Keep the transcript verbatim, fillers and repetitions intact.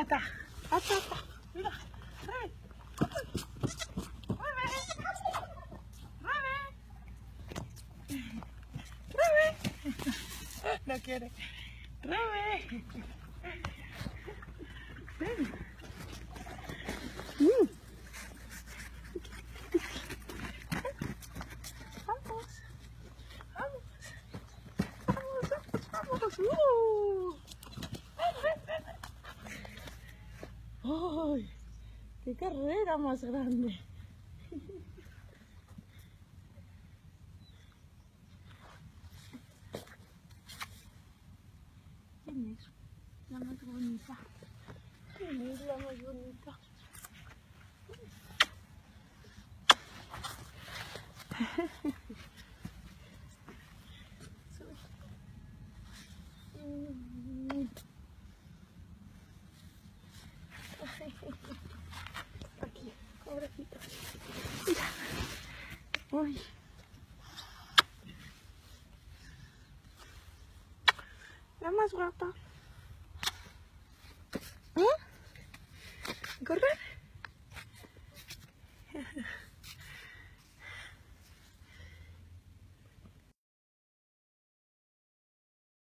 Acá, acá, acá. Mira, Rebe. Rebe. Rebe. Rebe. No quiere. Rebe. Ven. Mm. Vamos. Vamos. Vamos, vamos, vamos. Uh. ¡Ay! ¡Qué carrera más grande! ¿Quién es la más bonita? ¿Quién es la más bonita? Aquí, pobrecito. Mira. Uy. La más guapa. ¿Eh? ¿Correr?